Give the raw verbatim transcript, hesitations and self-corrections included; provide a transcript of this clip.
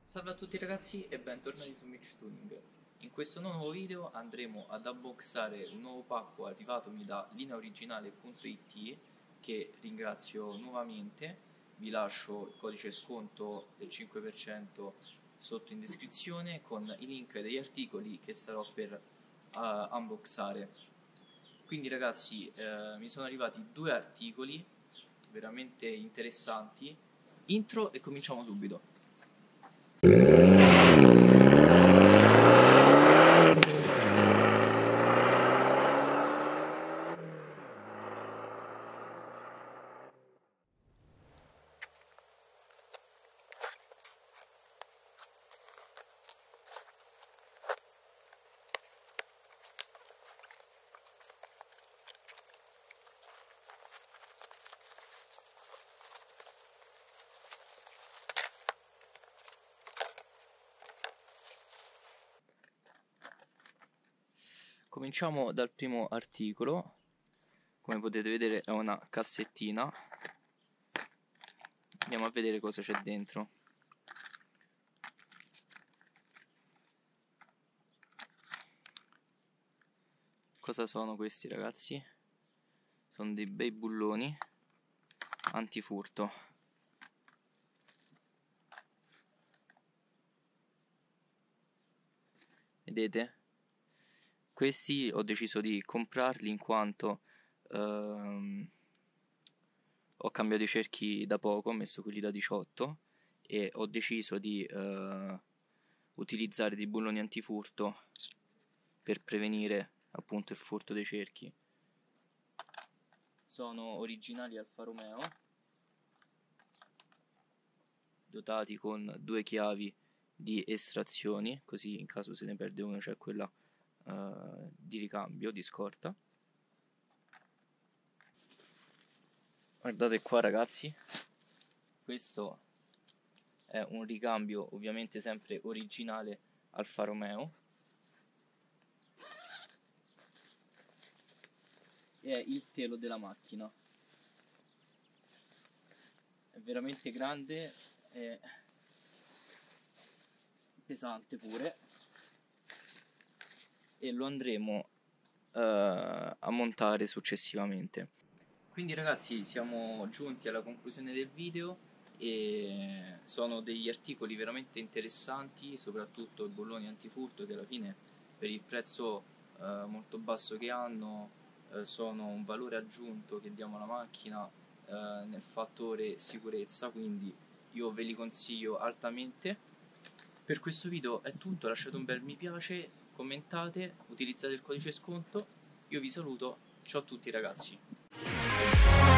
Salve a tutti ragazzi e bentornati su Mitch Tuning. In questo nuovo video andremo ad unboxare un nuovo pacco arrivatomi da linea originale punto it, che ringrazio nuovamente. Vi lascio il codice sconto del cinque per cento sotto in descrizione con i link degli articoli che starò per uh, unboxare. Quindi ragazzi, eh, mi sono arrivati due articoli veramente interessanti. Intro e cominciamo subito. Cominciamo dal primo articolo. Come potete vedere è una cassettina. Andiamo a vedere cosa c'è dentro. Cosa sono questi ragazzi? Sono dei bei bulloni antifurto. Vedete? Questi ho deciso di comprarli in quanto ehm, ho cambiato i cerchi da poco, ho messo quelli da diciotto e ho deciso di eh, utilizzare dei bulloni antifurto per prevenire appunto il furto dei cerchi. Sono originali Alfa Romeo, dotati con due chiavi di estrazioni, così in caso se ne perde uno c'è quella Uh, di ricambio, di scorta. Guardate qua ragazzi, questo è un ricambio ovviamente sempre originale Alfa Romeo e è il telo della macchina. È veramente grande e pesante pure, e lo andremo uh, a montare successivamente. Quindi ragazzi, siamo giunti alla conclusione del video e sono degli articoli veramente interessanti, soprattutto i bulloni antifurto, che alla fine per il prezzo uh, molto basso che hanno uh, sono un valore aggiunto che diamo alla macchina uh, nel fattore sicurezza, quindi io ve li consiglio altamente. Per questo video è tutto, lasciate un bel mi piace, commentate, utilizzate il codice sconto. Io vi saluto, ciao a tutti ragazzi.